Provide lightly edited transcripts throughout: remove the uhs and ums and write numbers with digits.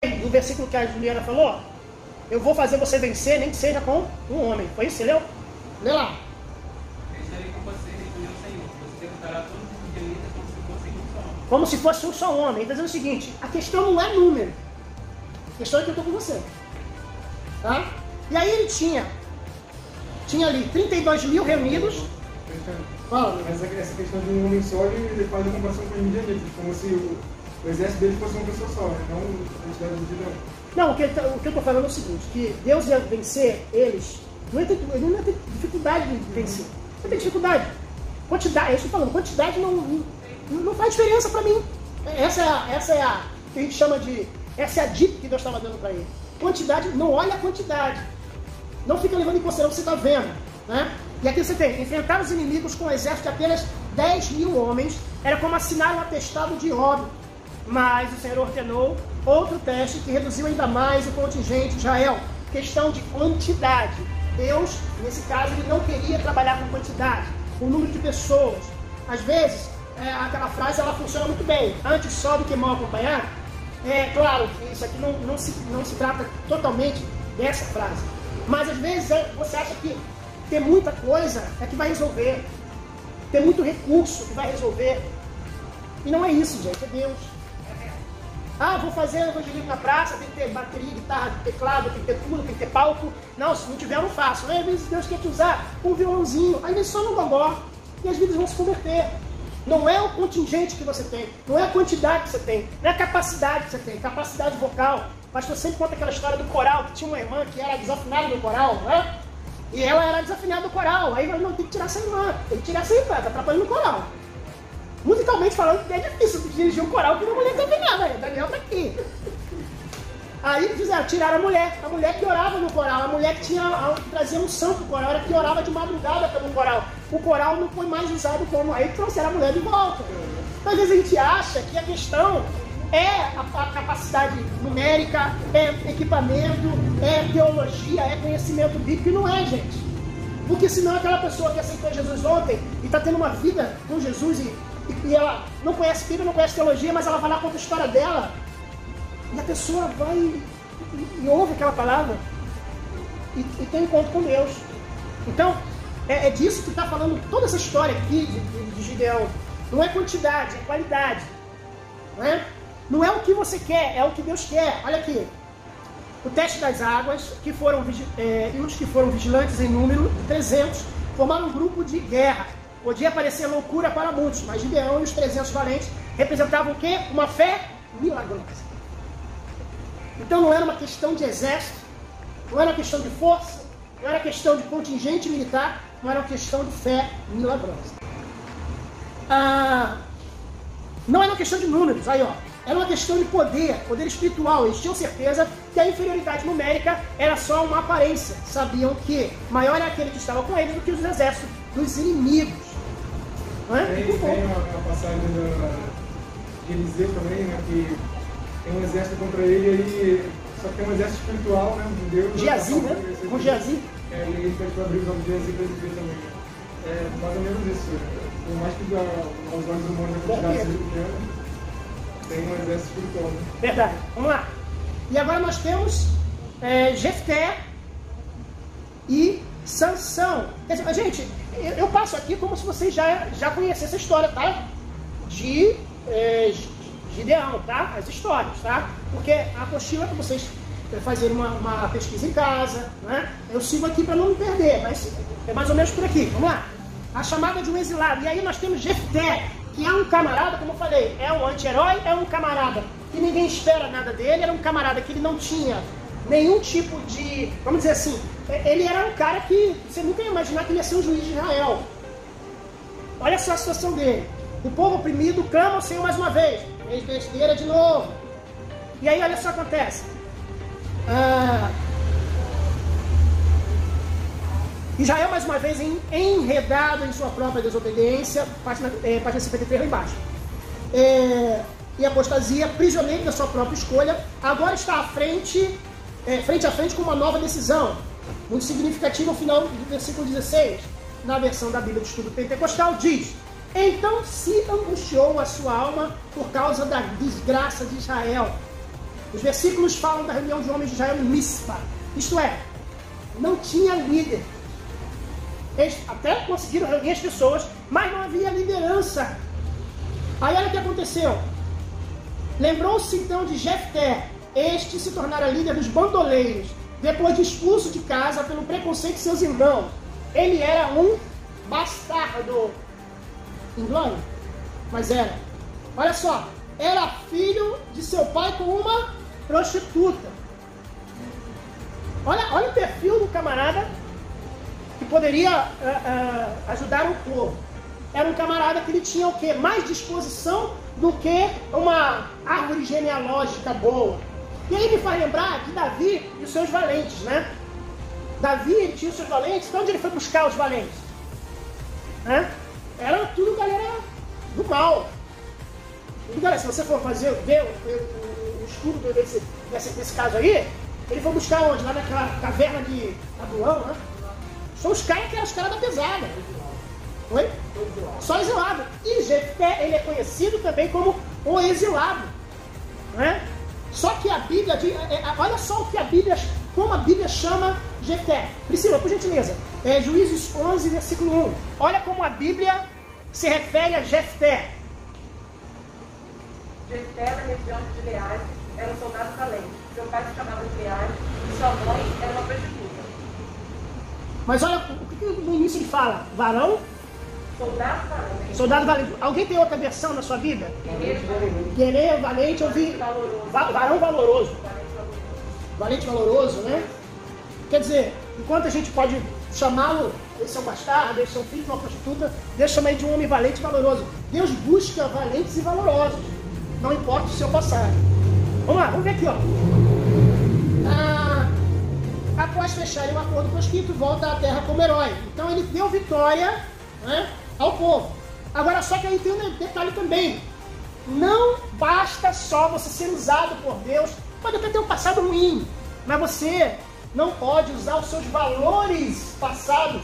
no versículo que a Juliana falou, eu vou fazer você vencer, nem que seja com um homem. Foi isso? Você leu? Lê lá. Como se fosse um só homem. Ele está dizendo o seguinte, a questão não é número. A questão é que eu estou com você. Tá? E aí ele tinha ali 32 mil reunidos. Fala. Essa questão de um homem só, ele faz a comparação com os midianitas, como se o exército dele fosse uma pessoa só, não a quantidade de Gideão. Não, o que eu estou falando é o seguinte, que Deus ia vencer eles, ele não ia ter dificuldade de vencer. Não tem dificuldade. Quantidade, eu estou falando, quantidade não faz diferença para mim. Essa é a que a gente chama de, essa é a dica que Deus estava dando para ele. Quantidade, não olha a quantidade. Não fica levando em consideração o que você está vendo, né? E aqui você tem, enfrentar os inimigos com um exército de apenas 10 mil homens, era como assinar um atestado de óbito. Mas o Senhor ordenou outro teste que reduziu ainda mais o contingente de Israel. Questão de quantidade. Deus, nesse caso, ele não queria trabalhar com quantidade, com o número de pessoas. Às vezes, aquela frase ela funciona muito bem. Antes só do que mal acompanhado. É claro que isso aqui não se trata totalmente dessa frase. Mas às vezes você acha que ter muita coisa é que vai resolver. Ter muito recurso que vai resolver. E não é isso, gente. É Deus. Ah, vou fazer evangelismo na praça, tem que ter bateria, guitarra, teclado, tem que ter tudo, tem que ter palco. Não, se não tiver, eu não faço. Às vezes Deus quer te usar um violãozinho, às vezes só no gogó. E as vidas vão se converter. Não é o contingente que você tem, não é a quantidade que você tem, não é a capacidade que você tem, capacidade vocal. O pastor sempre conta aquela história do coral, que tinha uma irmã que era desafinada no coral, né? E ela era desafinada no coral. Aí ele falou, não, tem que tirar essa irmã, tem que tirar essa irmã, tá atrapalhando o coral. Musicalmente falando, é difícil dirigir um coral com uma mulher desafinada, né? Daniel tá aqui. Aí fizeram, tiraram a mulher que orava no coral, a mulher que trazia unção pro coral, era que orava de madrugada pelo coral. O coral não foi mais usado como, aí trouxeram a mulher de volta. Então, às vezes a gente acha que a questão é a capacidade numérica, é equipamento, é teologia, é conhecimento bíblico, e não é, gente. Porque senão aquela pessoa que aceitou Jesus ontem e está tendo uma vida com Jesus e ela não conhece Bíblia, não conhece teologia, mas ela vai lá conta a história dela, e a pessoa vai e ouve aquela palavra e tem encontro com Deus. Então, é disso que está falando toda essa história aqui de Gideão. Não é quantidade, é qualidade. Não é o que você quer, é o que Deus quer. Olha aqui. O teste das águas, e os que foram vigilantes em número de 300, formaram um grupo de guerra. Podia parecer loucura para muitos, mas Gideão e os 300 valentes representavam o quê? Uma fé milagrosa. Então não era uma questão de exército, não era uma questão de força, não era questão de contingente militar, não era uma questão de fé milagrosa. Não era uma questão de números, aí ó, era uma questão de poder espiritual. Eles tinham certeza que a inferioridade numérica era só uma aparência. Sabiam que maior era aquele que estava com eles do que os exércitos dos inimigos. Não é? Tem uma passagem de Eliseu também, né, que tem um exército contra ele, aí, só que tem um exército espiritual, né, de Deus. Geazi, né? Com Geazi. Ele pede para abrir os olhos de Geazi para ele ver também. É mais ou menos isso. Por mais que aos olhos humanos a quantidade seja pequena, tem um exército espiritual. Né? Verdade. Vamos lá. E agora nós temos Jefté e Sansão. Quer dizer, gente, eu passo aqui como se vocês já conhecessem essa história, tá? De Gideão, tá? As histórias, tá? Porque a apostila é para vocês fazerem uma pesquisa em casa, né? Eu sigo aqui para não me perder, mas é mais ou menos por aqui. Vamos lá. A chamada de um exilado. E aí nós temos Jefté, que é um camarada, como eu falei, é um anti-herói, é um camarada que ninguém espera nada dele, era um camarada que ele não tinha nenhum tipo de, vamos dizer assim, ele era um cara que você nunca ia imaginar que ele ia ser um juiz de Israel. Olha só a situação dele. O povo oprimido clama ao Senhor mais uma vez. Fez besteira de novo. E aí olha só o que acontece. Israel mais uma vez enredado em sua própria desobediência, página 53 lá embaixo. E apostasia, prisioneiro da sua própria escolha, agora está frente a frente com uma nova decisão. Muito significativa ao final do versículo 16, na versão da Bíblia de Estudo Pentecostal, diz: então se angustiou a sua alma por causa da desgraça de Israel. Os versículos falam da reunião de homens de Israel em Mispa. Isto é, não tinha líder. Eles até conseguiram reunir as pessoas, mas não havia liderança. Aí olha o que aconteceu. Lembrou-se então de Jefté. Este se tornara líder dos bandoleiros, depois de expulso de casa pelo preconceito de seus irmãos. Ele era um bastardo. Inglório? Mas era. Olha só, era filho de seu pai com uma prostituta. Olha o perfil do camarada que poderia ajudar o povo. Era um camarada que ele tinha o quê? Mais disposição do que uma árvore genealógica boa. E aí me faz lembrar de Davi e os seus valentes, né? Davi tinha os seus valentes, então onde ele foi buscar os valentes? Era tudo galera do mal. Tudo galera, se você for ver o estudo desse caso aí, ele foi buscar onde? Lá naquela caverna de Aduão, né? São os caras que eram os caras da pesada. Oi? Só exilado. E Jefté, ele é conhecido também como o exilado. Né? Só que a Bíblia, olha só como a Bíblia chama Jefté. Priscila, por gentileza, Juízes 11, versículo 1. Olha como a Bíblia se refere a Jefté. Jefté, da região de Gileade, era um soldado valente. Seu pai se chamava Gileade e sua mãe era uma prostituta. Mas olha, o que no início ele fala? Varão? Soldado valente. Soldado valente. Alguém tem outra versão na sua Bíblia? Guerreiro valente, eu vi. Varão valoroso. Valente valoroso, né? Quer dizer, enquanto a gente pode chamá-lo, esse é um bastardo, esse é um filho de uma prostituta, Deus chama ele de um homem valente e valoroso. Deus busca valentes e valorosos, não importa o seu passado. Vamos lá, vamos ver aqui, ó. Após fecharem um acordo com o Espírito, volta à terra como herói. Então ele deu vitória, né, ao povo. Agora só que aí tem um detalhe também. Não basta só você ser usado por Deus, pode até ter um passado ruim, mas você não pode usar os seus valores passados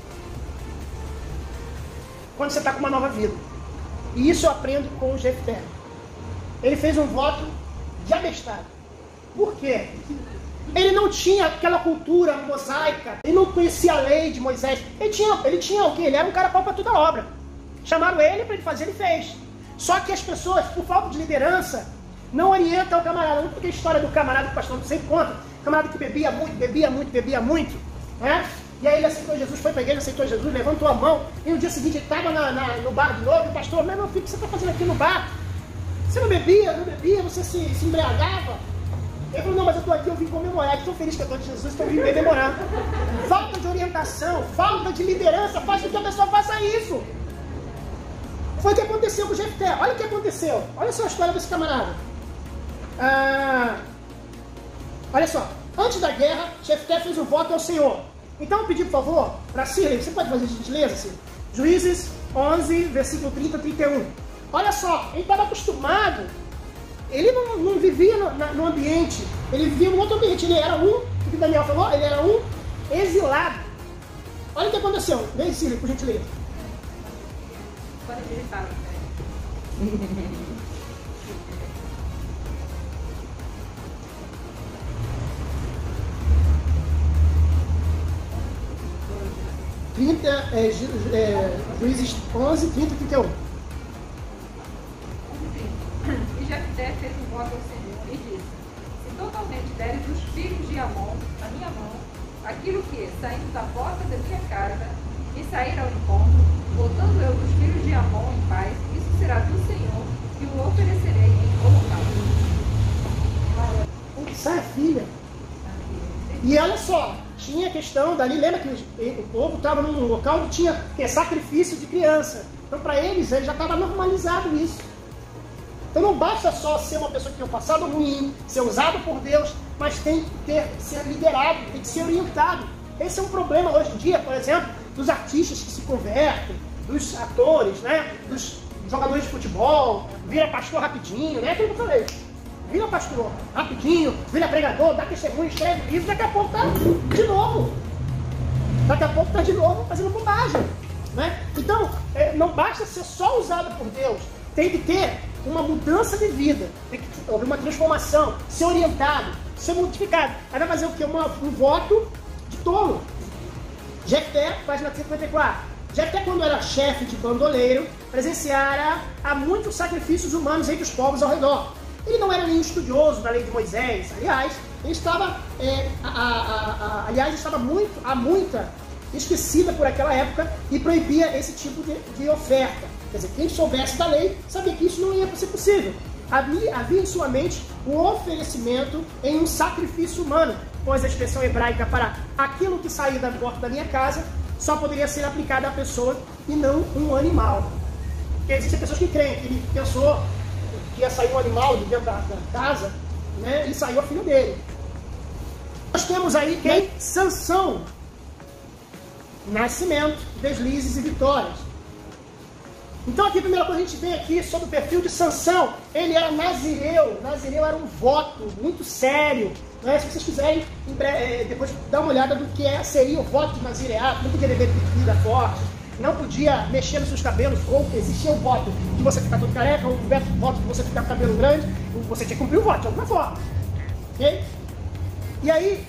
quando você está com uma nova vida. E isso eu aprendo com o Jefté. Ele fez um voto de abestado. Por quê? Ele não tinha aquela cultura mosaica, ele não conhecia a lei de Moisés. Ele tinha o quê? Ele era um cara pau para toda obra. Chamaram ele para ele fazer, ele fez. Só que as pessoas, por falta de liderança, não orientam o camarada. Não porque a história do camarada que o pastor sempre conta, camarada que bebia muito, né? E aí ele aceitou Jesus, foi para a igreja, aceitou Jesus, levantou a mão, e no dia seguinte ele estava no bar de novo, e o pastor, meu filho, o que você está fazendo aqui no bar? Você não bebia, você se embriagava? Ele falou, não, mas eu estou aqui, eu vim comemorar, estou feliz que eu estou de Jesus, então eu vim comemorar. Falta de orientação, falta de liderança, faz com que a pessoa faça isso. Foi o que aconteceu com o Jefté. Olha o que aconteceu, olha só a história desse camarada. Olha só, antes da guerra, Jefté fez um voto ao Senhor. Então eu pedi, por favor, para Cirlei, você pode fazer gentileza, Cirlei? Juízes 11, versículo 30 a 31. Olha só, ele estava acostumado, ele não vivia no ambiente, ele vivia em outro ambiente, ele era o que Daniel falou, ele era um exilado. Olha o que aconteceu, vem Cirlei, por gentileza. Quando ele fala, Juízes 11, 30 e 31. E Jefté fez um voto ao Senhor e disse: se totalmente deres os filhos de Amon na minha mão, aquilo que, saindo da porta da minha casa, me sair ao encontro, voltando eu dos filhos de Amon em paz, isso será do Senhor, e o oferecerei em holocausto. Sai a filha. E olha só, tinha a questão dali, lembra que o povo estava num local onde tinha sacrifício de criança. Então para eles já estava normalizado isso. Então não basta só ser uma pessoa que tem um passado ruim, ser usado por Deus, mas tem que ser liderado, tem que ser orientado. Esse é um problema hoje em dia, por exemplo, dos artistas que se convertem, dos atores, né, dos jogadores de futebol, vira pastor rapidinho, né? Aquilo que eu falei. Vira pastor rapidinho, vira pregador, dá testemunho, escreve livro, daqui a pouco tá de novo. Daqui a pouco tá de novo fazendo bobagem, né? Então, não basta ser só usado por Deus, tem que ter uma mudança de vida, tem que haver uma transformação, ser orientado, ser modificado. Aí vai fazer o quê? Um voto de tolo. Jefté, página 154. Jefté, quando era chefe de bandoleiro, presenciara a muitos sacrifícios humanos entre os povos ao redor. Ele não era nenhum estudioso da lei de Moisés, aliás, ele estava, estava muita esquecida por aquela época e proibia esse tipo de oferta. Quer dizer, quem soubesse da lei sabia que isso não ia ser possível. Havia em sua mente o oferecimento em um sacrifício humano, pois a expressão hebraica para aquilo que sair da porta da minha casa só poderia ser aplicada à pessoa e não um animal. Porque existem pessoas que creem que ele pensou que ia sair um animal de dentro da casa, né, e saiu a filha dele. Nós temos aí quem? Sansão. Nascimento, deslizes e vitórias. Então aqui a primeira coisa que a gente vê aqui sobre o perfil de Sansão. Ele era nazireu. Nazireu era um voto muito sério, né? Se vocês quiserem depois dar uma olhada do que seria o voto de nazireado. Não podia beber bebida forte, não podia mexer nos seus cabelos, ou existia um voto de você ficar todo careca, ou um voto de você ficar com o cabelo grande, ou você tinha que cumprir o voto de alguma forma. Okay? E aí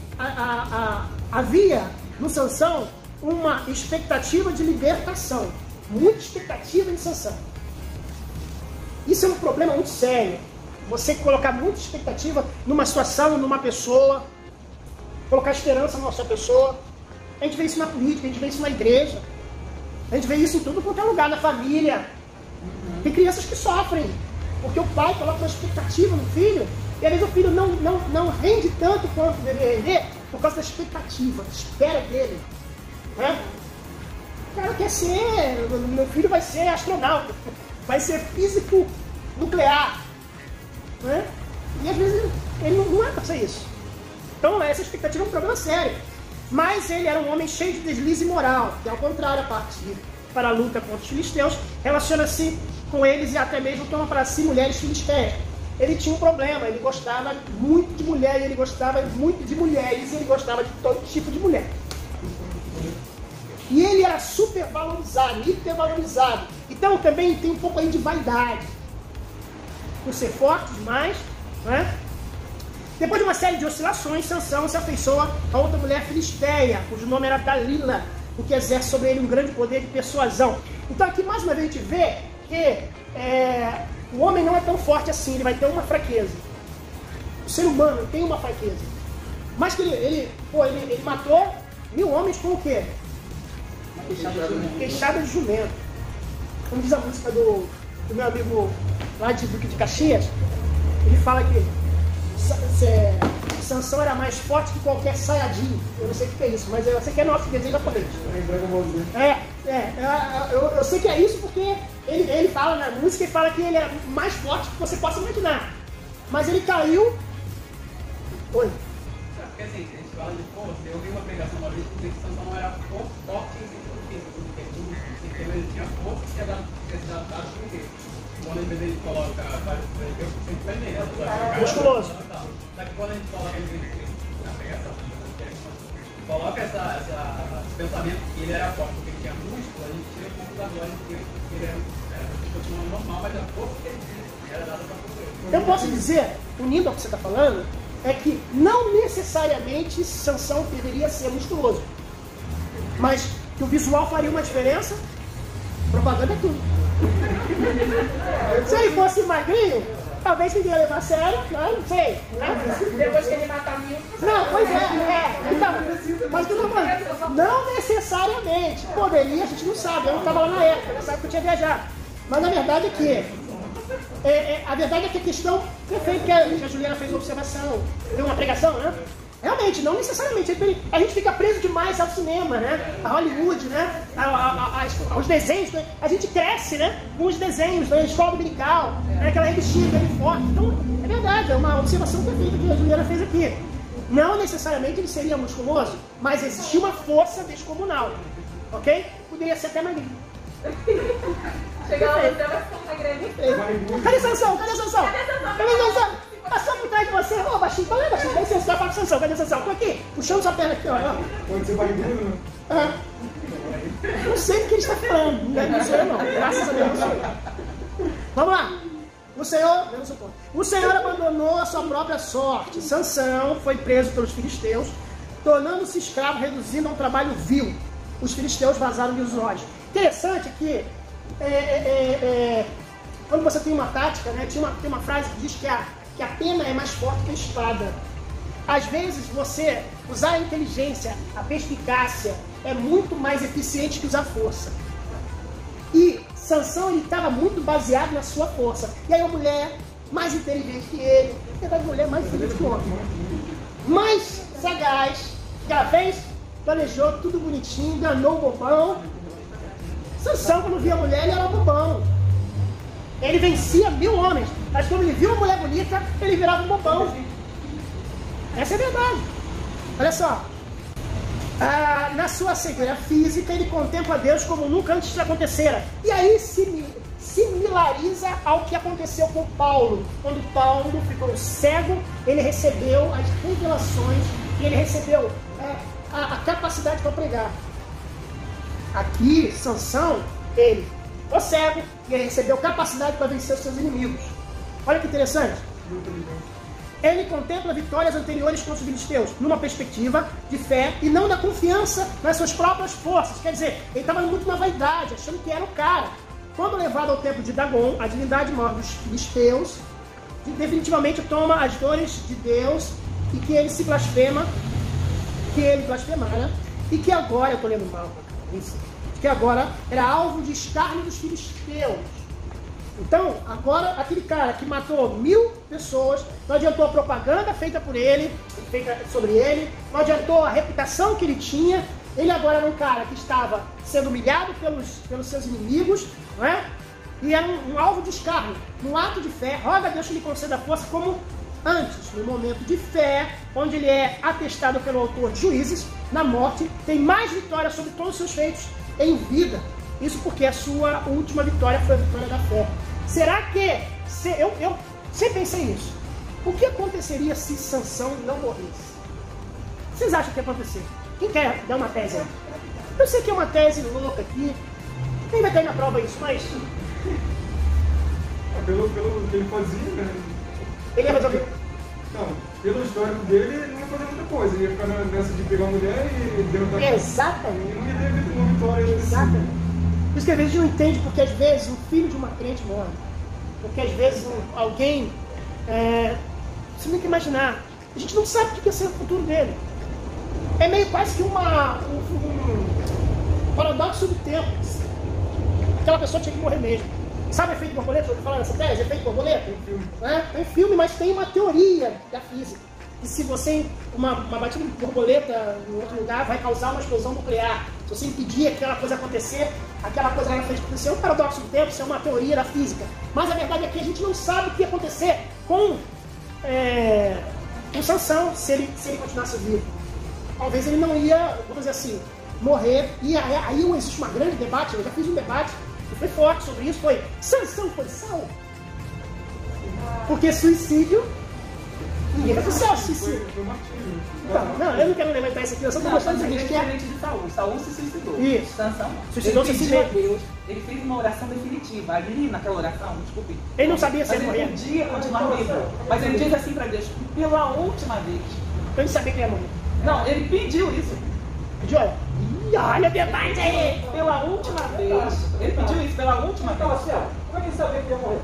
havia no Sansão uma expectativa de libertação. Muita expectativa em Sansão. Isso é um problema muito sério. Você colocar muita expectativa numa situação, numa pessoa, colocar esperança numa sua pessoa. A gente vê isso na política, a gente vê isso na igreja, a gente vê isso em tudo quanto é lugar, na família. Tem crianças que sofrem porque o pai coloca uma expectativa no filho e às vezes o filho não rende tanto quanto deveria render por causa da expectativa, da espera dele, né? O cara quer ser, meu filho vai ser astronauta, vai ser físico nuclear, né? E às vezes ele não é para ser isso. Então essa expectativa é um problema sério. Mas ele era um homem cheio de deslize moral, que ao contrário, a partir para a luta contra os filisteus, relaciona-se com eles e até mesmo toma para si mulheres filisteias. Ele tinha um problema, ele gostava muito de mulher, e ele gostava muito de mulheres, e ele gostava de todo tipo de mulher. E ele era super valorizado, hipervalorizado. Então também tem um pouco aí de vaidade. Por ser forte demais, né? Depois de uma série de oscilações, Sansão se afeiçoa a outra mulher filisteia, cujo nome era Dalila, o que exerce sobre ele um grande poder de persuasão. Então aqui mais uma vez a gente vê que o homem não é tão forte assim, ele vai ter uma fraqueza. O ser humano tem uma fraqueza. Mas que ele matou 1000 homens com o quê? Queixada de jumento. Como diz a música do meu amigo lá de Duque de Caxias, ele fala que Sansão era mais forte que qualquer Saiyajin. Eu não sei o que é isso, mas eu sei que é nosso desenho japonês. Eu sei que é isso porque ele fala na música e fala que ele é mais forte que você possa imaginar. Mas ele caiu. Oi. Porque assim, a gente fala de força, eu vi uma pregação uma vez que Sansão não era forte em ele tinha força que era adaptado com o quê? Quando ele coloca musculoso. Só que quando a gente coloca ele na pregação, coloca esse pensamento que ele era forte porque ele tinha músculo, a gente tira um pouco da glória que ele era continua normal, mas a força que ele tinha era dada para poder. Eu posso dizer, unindo ao que você está falando, é que não necessariamente Sansão deveria ser musculoso, mas que o visual faria uma diferença. Propaganda é tudo. Se ele fosse magrinho, talvez ninguém ia levar a sério, não sei. Né? Depois que ele matar 1000. Não, pois então, mas tudo bem. Não necessariamente. Poderia, a gente não sabe. Eu não estava lá na época, nessa época eu tinha viajado. Mas na verdade é que a verdade é que a questão perfeita que a Juliana fez uma observação, deu uma pregação, né? Realmente, não necessariamente. A gente fica preso demais ao cinema, né? A Hollywood, né? Aos desenhos, né? A gente cresce, né? Com os desenhos, né? A escola dominical, né? Aquela revistinha bem forte. Então, é verdade, é uma observação perfeita que a Juliana fez aqui. Não necessariamente ele seria musculoso, mas existia uma força descomunal, ok? Poderia ser até magrinho. Chegou lá, você vai ficar magrinho. Cadê Sansão? Cadê Sansão? Cadê Sansão? Passou por trás de você, ô baixinho, fala aí, baixinho, cadê Sansão? Fala com Sansão, cadê Sansão? Tô aqui, puxando sua perna aqui, ó. Pode ser barrigudo, né? Não sei do que ele está falando, não sei não, graças a Deus não sou eu. Vamos lá. O Senhor abandonou a sua própria sorte. Sansão foi preso pelos filisteus, tornando-se escravo, reduzindo a um trabalho vil. Os filisteus vazaram-lhe os olhos. Interessante que quando você tem uma tática, né, tem uma frase que diz que a pena é mais forte que a espada. Às vezes você usar a inteligência, a perspicácia é muito mais eficiente que usar força. E Sansão, ele estava muito baseado na sua força. E aí a mulher mais inteligente que ele, na verdade a mulher mais inteligente que o homem, mais sagaz, que a vez planejou tudo bonitinho, enganou o bobão. Sansão, quando via a mulher, ele era bobão. Ele vencia 1000 homens, mas quando ele viu uma mulher bonita, ele virava um bobão. Essa é a verdade. Olha só. Na sua cegueira física, ele contempla Deus como nunca antes acontecera. E aí similariza ao que aconteceu com Paulo. Quando Paulo ficou cego, ele recebeu as revelações e ele recebeu a capacidade para pregar. Aqui, Sansão, ele ficou cego e ele recebeu capacidade para vencer os seus inimigos. Olha que interessante. Ele contempla vitórias anteriores contra os filisteus, numa perspectiva de fé e não da confiança nas suas próprias forças. Quer dizer, ele estava muito na vaidade, achando que era o cara. Quando levado ao templo de Dagon, a divindade maior dos filisteus, definitivamente toma as dores de Deus e que ele se blasfema, que ele blasfemara, e que agora, eu estou lendo mal, isso, que agora era alvo de escárnio dos filisteus. Então, agora, aquele cara que matou 1000 pessoas, não adiantou a propaganda feita por ele, feita sobre ele, não adiantou a reputação que ele tinha, ele agora era um cara que estava sendo humilhado pelos seus inimigos, não é? E era um alvo de escárnio. No ato de fé, roga a Deus que lhe conceda força como antes, no momento de fé, onde ele é atestado pelo autor de Juízes, na morte, tem mais vitória sobre todos os seus feitos em vida. Isso porque a sua última vitória foi a vitória da fé. Será que... Eu sempre pensei nisso. O que aconteceria se Sansão não morresse? Vocês acham que ia acontecer? Quem quer dar uma tese aí? Eu sei que é uma tese louca aqui. Quem vai cair na prova isso, mas... Pelo que ele fazia, né? Ele ia resolver... Não, pelo histórico dele, ele não ia fazer muita coisa. Ele ia ficar nessa de pegar a mulher e derrotar... Exatamente. Ele não ia ter uma vitória. Exatamente. Por isso que às vezes não entende porque às vezes um filho de uma crente morre. Porque às vezes alguém... você tem que imaginar. A gente não sabe o que vai ser o futuro dele. É meio quase que um paradoxo do tempo. Aquela pessoa tinha que morrer mesmo. Sabe o efeito borboleta? Eu vou falar nessa tese? Efeito borboleta? Tem filme, mas tem uma teoria da física. E se você, uma batida de borboleta em outro lugar, vai causar uma explosão nuclear. Se você impedir aquela coisa acontecer, aquela coisa ela fez acontecer. É um paradoxo do tempo, isso é uma teoria da física. Mas a verdade é que a gente não sabe o que ia acontecer com Sansão se ele continuasse vivo. Talvez ele não ia, vamos dizer assim, morrer. E aí existe uma grande debate, eu já fiz um debate que foi forte sobre isso, foi Sansão foi salvo? Porque suicídio... Ninguém vai pro céu, suicídio. Não, eu não quero levantar isso aqui, eu só estou mostrando o seguinte, que é diferente de Saul. Saul se suicidou. Isso. Sansão não. Suicidou-se Ele a si pediu a mesmo. Deus, ele fez uma oração definitiva. Ali naquela oração, desculpe. Ele não sabia se mas ia ele morrer. podia continuar vivo. Mas ele diz assim para Deus, pela última vez. Ele sabia que ia morrer. Não, ele pediu isso. Pediu, olha. Ih, olha a verdade aí. Pela última vez. Ele pediu isso pela última vez. Como é que ele sabia que ia morrer?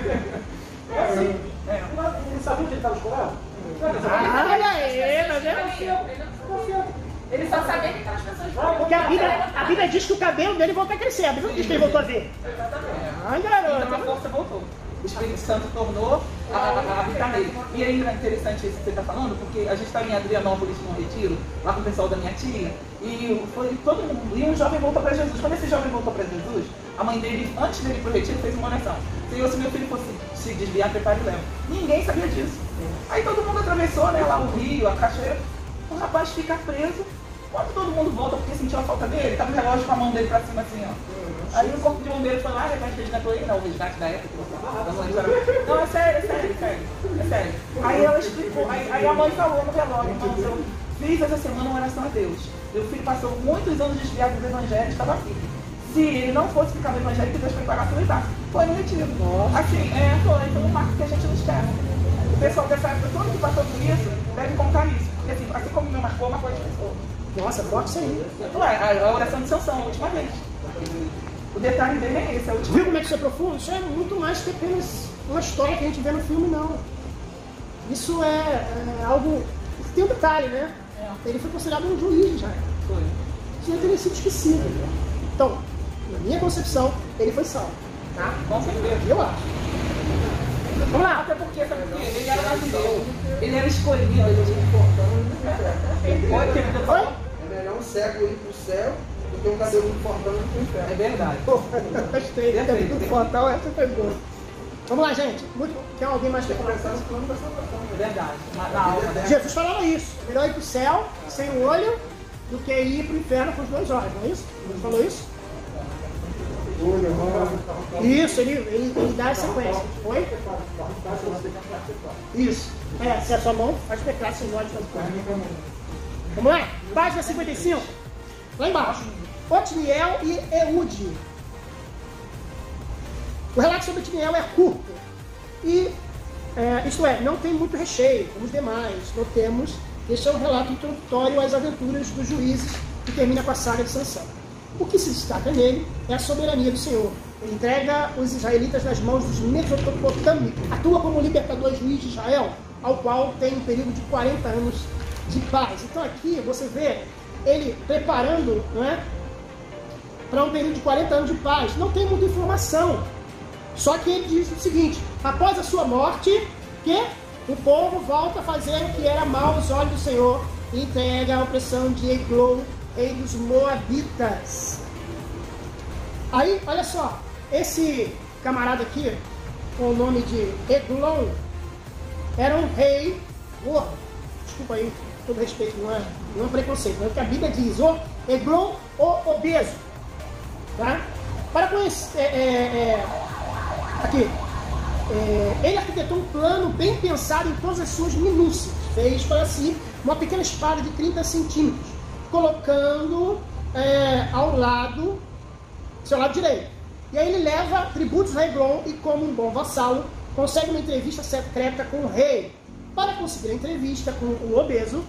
Ele sabia que ele estava escolhendo? Olha aí, tá vendo? Ele só sabia que aquelas pessoas foram. Porque a Bíblia diz que o cabelo dele voltou a crescer. A Bíblia não diz que ele voltou a ver. Ai, Então a garoto. força voltou. O Espírito Santo tornou a habitar nele. E aí é interessante isso que você está falando, porque a gente estava em Adrianópolis num retiro, lá com o pessoal da minha tia, e foi todo mundo. E um jovem voltou para Jesus. Quando esse jovem voltou para Jesus, a mãe dele, antes dele ir para o retiro, fez uma oração. Senhor, se meu filho fosse se desviar, prepare e leva. Ninguém sabia disso. Aí todo mundo atravessou, né, lá o rio, a cachoeira. O rapaz fica preso. Quando todo mundo volta porque sentiu a falta dele, tava o relógio com a mão dele pra cima assim, ó. Aí o corpo de bombeiro foi lá, resgatou ele, não, o resgate da época. Não, é sério. Aí ela explicou, aí a mãe falou no relógio, então, eu fiz essa semana uma oração a Deus. Meu filho passou muitos anos desviado do evangelho, estava firme. se ele não fosse ficar no evangelho, que Deus preparasse o lugar. Foi no retiro. Assim, foi um marco que a gente não espera. O pessoal dessa época, todo que passou por isso, deve contar isso. Porque assim como me marcou as pessoas. Nossa, forte isso aí. Não é, a oração de Sansão, a última vez. O detalhe dele é esse, a última Viu como é que isso é profundo? Isso é muito mais que apenas uma história que a gente vê no filme, não. Isso é algo... Tem um detalhe, né? Ele foi considerado um juiz já. Isso não teria sido esquecido. Então, na minha concepção, ele foi salvo. Tá? Com certeza. Eu acho. Vamos lá. Até porque ele era brasileiro, ele era escolhido. Oi? É melhor um cego ir pro céu do que um cabeludo fortão ir pro inferno. É verdade. Gostei. Tudo fortão, essa foi boa. Vamos lá, gente. Tem alguém mais que quer falar? É verdade. Na alma, né? Jesus falava isso. Melhor ir pro céu sem o olho do que ir pro inferno com os dois olhos, não é isso? Ele falou isso? Isso, ele dá a sequência. Foi? Isso. Se a sua mão faz pecar sem olhos. Vamos lá? Página 55. Lá embaixo. Otniel e Eude. O relato sobre Otniel é curto. E, isto é, não tem muito recheio, como os demais. Notemos que este é um relato introdutório às aventuras dos juízes que termina com a saga de Sansão. O que se destaca nele é a soberania do Senhor. Ele entrega os israelitas nas mãos dos mesopotâmicos, atua como libertador juiz de Israel, ao qual tem um período de 40 anos de paz. Então aqui você vê ele preparando, não é, para um período de 40 anos de paz. Não tem muita informação. Só que ele diz o seguinte: após a sua morte, que o povo volta a fazer o que era mal aos olhos do Senhor e entrega a opressão de Eglon, rei dos Moabitas. Aí, olha só, esse camarada aqui, com o nome de Eglon, era um rei gordo. Desculpa aí, com todo respeito, não é um preconceito, é o que a Bíblia diz, Eglon, o obeso. Tá? Para conhecer, aqui, ele arquitetou um plano bem pensado em todas as suas minúcias. Fez para si uma pequena espada de 30 centímetros, colocando ao lado, seu lado direito. E aí ele leva tributos a Eglon e, como um bom vassalo, consegue uma entrevista secreta com o rei. Para conseguir a entrevista com o obeso,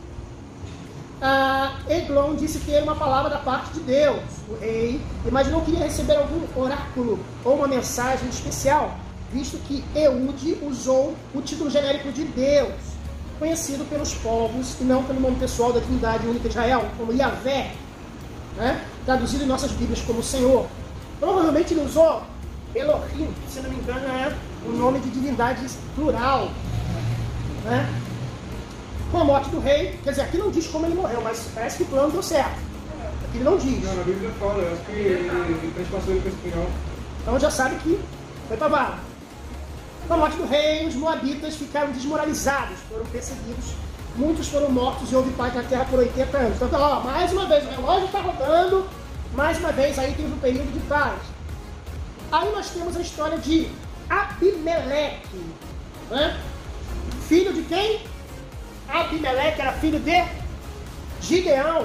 Eglon disse ter uma palavra da parte de Deus. O rei imaginou que iria receber algum oráculo ou uma mensagem especial, visto que Eude usou o título genérico de Deus, conhecido pelos povos e não pelo nome pessoal da Trindade Única de Israel, como Yahvé, né? Traduzido em nossas Bíblias como Senhor. Provavelmente ele usou Elohim, se não me engano é o nome de divindade plural, né? Com a morte do rei, quer dizer, aqui não diz como ele morreu, mas parece que o plano deu certo. Aqui ele não diz. Não, na Bíblia fala, eu acho que ele transpassou ele para esse final. Então já sabe que foi para vala. Com a morte do rei, os moabitas ficaram desmoralizados, foram perseguidos, muitos foram mortos e houve paz na terra por 80 anos. Então, ó, mais uma vez, o relógio está rodando, mais uma vez aí teve um período de paz. Aí nós temos a história de Abimeleque, né? Filho de quem? Abimeleque era filho de Gideão.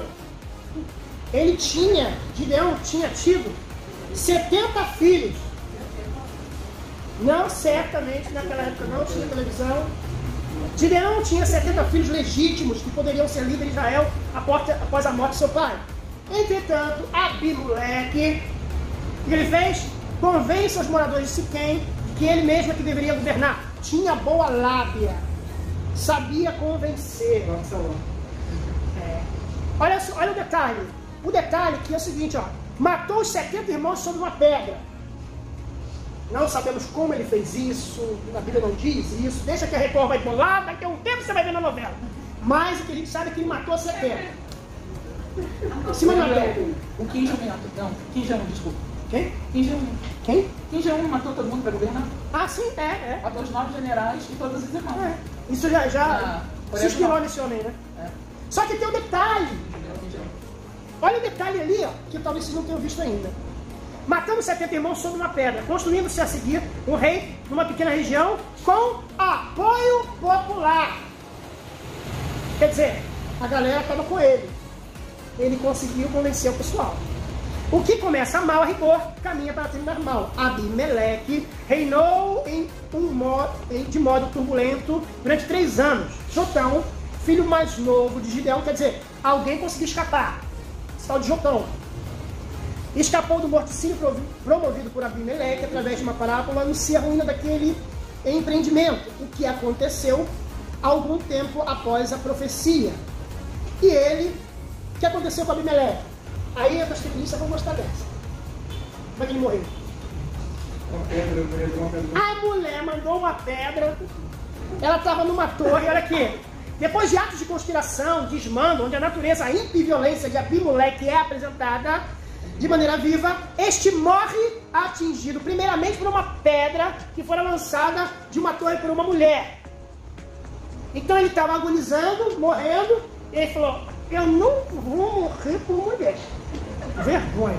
Gideão tinha tido 70 filhos. Não, certamente naquela época não tinha televisão. Gideão tinha 70 filhos legítimos que poderiam ser líderes de Israel após a morte de seu pai. Entretanto, Abimeleque, o que ele fez? Convence os moradores de Siquém que ele mesmo é que deveria governar. Tinha boa lábia, sabia convencer. Olha o detalhe. O detalhe que é o seguinte, ó, matou os 70 irmãos sobre uma pedra. Não sabemos como ele fez isso, a Bíblia não diz isso. Deixa que a Record vai bolar, daqui a um tempo você vai ver na novela. Mas o que a gente sabe é que ele matou 70. Em cima da pedra. O Kim Jong-un, não, Kim Jong-un, desculpa. Quem? Kim Jong-un. Quem? Kim Jong-un matou todo mundo para governar? Ah, sim, Matou os 9 generais e todos os irmãos. Isso já se inspirou nesse homem, né? Só que tem um detalhe. Olha o detalhe ali, ó, que talvez vocês não tenham visto ainda. Matando 70 irmãos sobre uma pedra, construindo-se a seguir um rei numa pequena região com apoio popular. Quer dizer, a galera estava com ele. Ele conseguiu convencer o pessoal. O que começa mal, a rigor, caminha para terminar mal. Abimeleque reinou de modo turbulento durante 3 anos. Jotão, filho mais novo de Gideão, quer dizer, alguém conseguiu escapar. Esse tal de Jotão. Escapou do morticínio promovido por Abimeleque através de uma parábola, anuncia a ruína daquele empreendimento, o que aconteceu algum tempo após a profecia. E ele, o que aconteceu com Abimeleque? Aí as tecnistas vão gostar dessa. Como é que ele morreu? Uma pedra. A mulher mandou uma pedra, ela estava numa torre, olha aqui. Depois de atos de conspiração, desmando, onde a natureza, a ímpia e violência de Abimeleque é apresentada de maneira viva, este morre atingido primeiramente por uma pedra que fora lançada de uma torre por uma mulher. Então ele estava agonizando, morrendo, e ele falou, eu não vou morrer por mulher. Vergonha.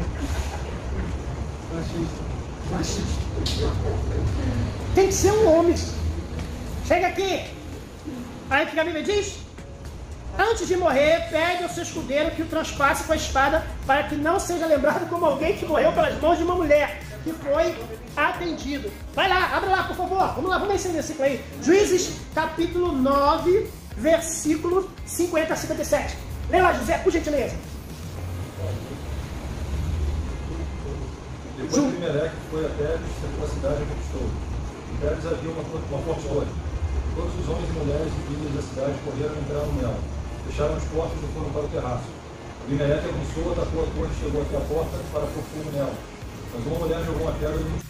Machista. Tem que ser um homem. Chega aqui. Aí o que a Bíblia diz? Antes de morrer, pede ao seu escudeiro que o transpasse com a espada, para que não seja lembrado como alguém que morreu pelas mãos de uma mulher, que foi atendido. Vai lá, abre lá, por favor. Vamos lá, vamos ler esse versículo aí. Juízes, capítulo 9, versículo 50 a 57. Lê lá, José, por gentileza. Depois de Abimeleque foi até a cidade e conquistou. Em Pérez havia uma forte torre. Todos os homens e mulheres e filhos da cidade correram e entraram nela. Fecharam as portas e foram para o terraço. Abimeleque avançou, atacou a torre e chegou até a porta para pôr fogo nela. Mas uma mulher jogou uma pedra e